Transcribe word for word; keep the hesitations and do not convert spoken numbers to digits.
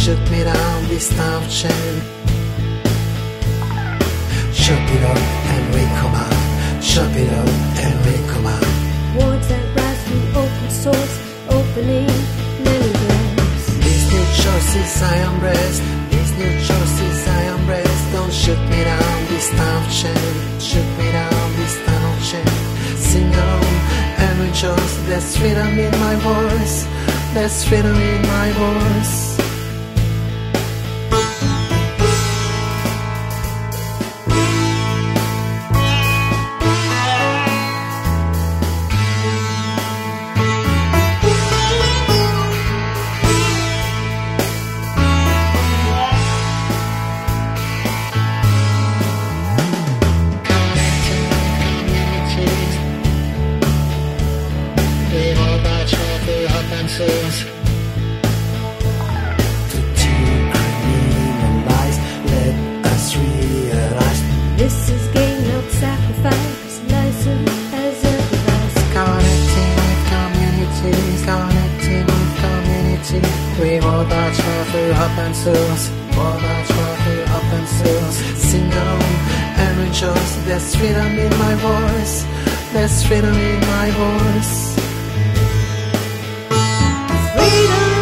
shoot me down this town chain. Chop it up and we come out. Chop it up and we come out. Words that rise from open source, opening many doors. These new choices I embrace. These new choices I embrace. Don't shoot me down this town chain. Shoot me down this town chain. Sing along and rejoice. There's freedom in my voice. There's freedom in my voice. To decriminalize, let us realize This is gain, not sacrifice. License as a device. connecting with communities, connecting with community. We want our child to open source, want our child to open source. Sing along and rejoice. There's freedom in my voice. There's freedom in my voice. Freedom.